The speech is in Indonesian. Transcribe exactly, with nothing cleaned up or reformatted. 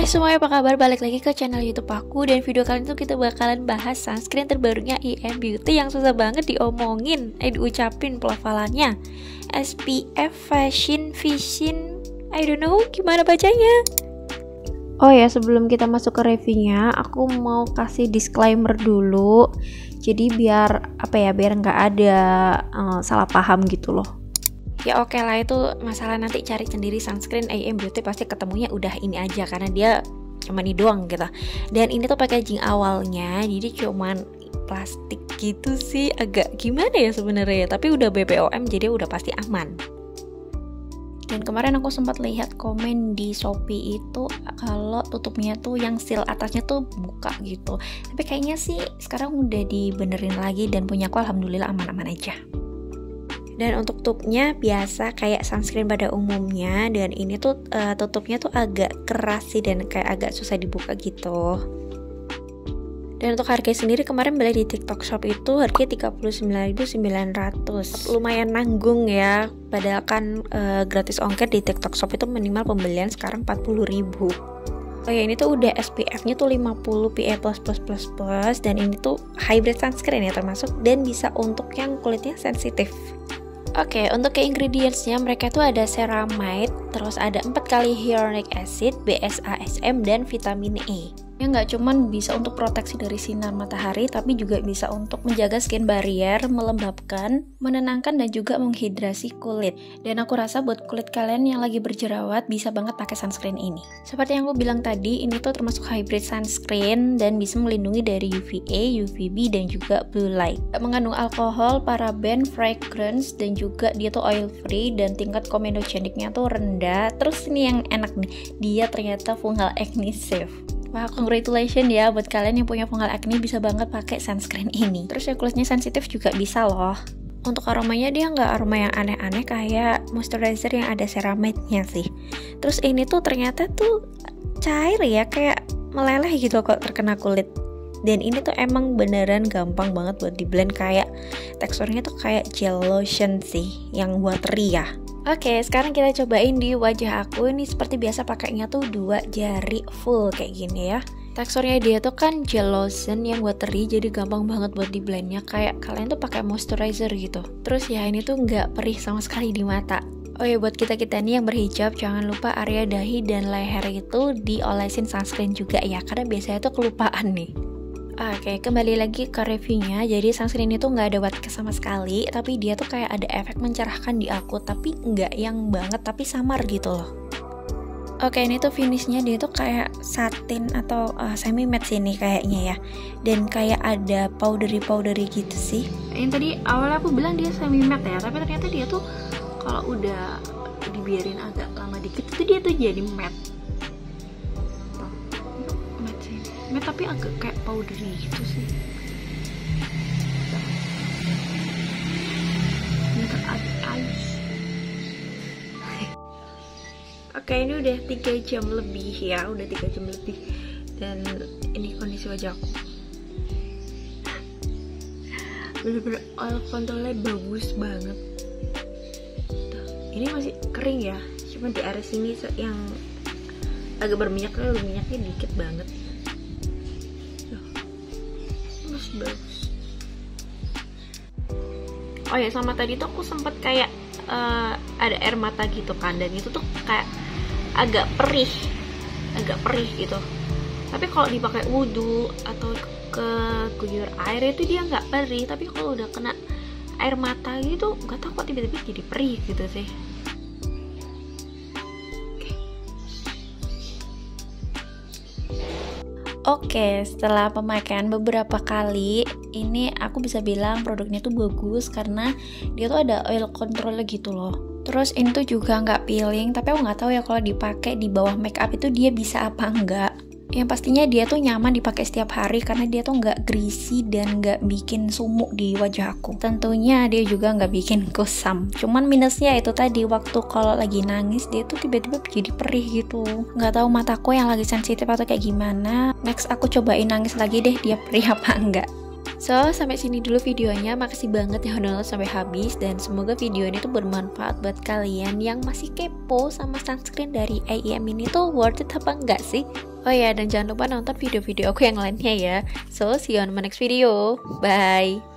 Hai semuanya, apa kabar? Balik lagi ke channel YouTube aku. Dan video kali ini tuh kita bakalan bahas sunscreen terbarunya I M Beauty yang susah banget diomongin, eh diucapin pelafalannya. S P F Fashion Vision, I don't know gimana bacanya. Oh ya, sebelum kita masuk ke reviewnya, aku mau kasih disclaimer dulu. Jadi biar apa ya, biar nggak ada uh, salah paham gitu loh. Ya oke okay lah, itu masalah nanti cari sendiri sunscreen I M Beauty pasti ketemunya udah ini aja karena dia cuma ini doang gitu. Dan ini tuh packaging awalnya jadi cuman plastik gitu sih, agak gimana ya sebenarnya, tapi udah B P O M jadi udah pasti aman. Dan kemarin aku sempat lihat komen di Shopee itu kalau tutupnya tuh yang seal atasnya tuh buka gitu. Tapi kayaknya sih sekarang udah dibenerin lagi dan punya aku alhamdulillah aman-aman aja. Dan untuk tutupnya biasa kayak sunscreen pada umumnya, dan ini tuh uh, tutupnya tuh agak keras sih dan kayak agak susah dibuka gitu. Dan untuk harga sendiri kemarin beli di TikTok Shop itu harganya tiga puluh sembilan ribu sembilan ratus. Lumayan nanggung ya, padahal kan uh, gratis ongkir di TikTok Shop itu minimal pembelian sekarang empat puluh ribu. Oh ya, ini tuh udah S P F-nya tuh lima puluh P A plus plus plus plus, dan ini tuh hybrid sunscreen ya termasuk, dan bisa untuk yang kulitnya sensitif. Oke, okay, untuk ke ingredients-nya mereka tuh ada ceramide, terus ada empat kali hyaluronic acid, B S A S M, dan vitamin E. Yang nggak cuman bisa untuk proteksi dari sinar matahari, tapi juga bisa untuk menjaga skin barrier, melembabkan, menenangkan, dan juga menghidrasi kulit. Dan aku rasa buat kulit kalian yang lagi berjerawat bisa banget pakai sunscreen ini. Seperti yang aku bilang tadi, ini tuh termasuk hybrid sunscreen dan bisa melindungi dari U V A, U V B, dan juga blue light. Mengandung alkohol, paraben, fragrance, dan juga dia tuh oil free dan tingkat komedogeniknya tuh rendah. Terus ini yang enak nih, dia ternyata fungal acne safe. Wah, congratulations ya buat kalian yang punya fungal acne, bisa banget pakai sunscreen ini. Terus ya kulitnya sensitif juga bisa loh. Untuk aromanya dia nggak aroma yang aneh-aneh kayak moisturizer yang ada ceramide-nya sih. Terus ini tuh ternyata tuh cair ya, kayak meleleh gitu kok terkena kulit. Dan ini tuh emang beneran gampang banget buat di blend, kayak teksturnya tuh kayak gel lotion sih, yang watery ya. Oke, sekarang kita cobain di wajah aku. Ini seperti biasa pakainya tuh dua jari full kayak gini ya. Teksturnya dia tuh kan gel lotion yang watery, jadi gampang banget buat di blendnya, kayak kalian tuh pakai moisturizer gitu. Terus ya ini tuh nggak perih sama sekali di mata. Oh ya, buat kita-kita nih yang berhijab, jangan lupa area dahi dan leher itu diolesin sunscreen juga ya, karena biasanya tuh kelupaan nih. Oke, kembali lagi ke reviewnya. Jadi sunscreen ini tuh nggak ada white cast sama sekali, tapi dia tuh kayak ada efek mencerahkan di aku, tapi nggak yang banget, tapi samar gitu loh. Oke, ini tuh finishnya dia tuh kayak satin atau uh, semi matte sini kayaknya ya, dan kayak ada powdery powdery gitu sih. Yang tadi awalnya aku bilang dia semi matte ya, tapi ternyata dia tuh kalau udah dibiarin agak lama dikit tuh dia tuh jadi matte. Matte tapi agak kayak powdery gitu sih. Ini agak halus. Oke, ini udah tiga jam lebih ya, udah tiga jam lebih, dan ini kondisi wajahku. Bener-bener oil controlnya bagus banget. Tuh, ini masih kering ya, cuma di area sini yang agak berminyak, minyaknya dikit banget. Bagus. Oh ya, sama tadi tuh aku sempet kayak uh, ada air mata gitu kan, dan itu tuh kayak agak perih, agak perih gitu. Tapi kalau dipakai wudhu atau ke guyur air itu dia nggak perih, tapi kalau udah kena air mata gitu nggak tahu kok tiba-tiba jadi perih gitu sih. Oke, setelah pemakaian beberapa kali, ini aku bisa bilang produknya tuh bagus karena dia tuh ada oil control gitu loh. Terus ini tuh juga nggak peeling, tapi aku nggak tahu ya kalau dipakai di bawah make up itu dia bisa apa enggak. Yang pastinya dia tuh nyaman dipakai setiap hari karena dia tuh nggak greasy dan nggak bikin sumuk di wajah aku. Tentunya dia juga nggak bikin kusam. Cuman minusnya itu tadi, waktu kalau lagi nangis dia tuh tiba-tiba jadi perih gitu. Nggak tahu mataku yang lagi sensitif atau kayak gimana. Next aku cobain nangis lagi deh, dia perih apa enggak. So, sampai sini dulu videonya. Makasih banget yang udah nonton sampai habis. Dan semoga video ini tuh bermanfaat buat kalian yang masih kepo sama sunscreen dari A E M ini tuh worth it apa enggak sih? Oh ya, dan jangan lupa nonton video-video aku yang lainnya ya. So, see you on my next video. Bye!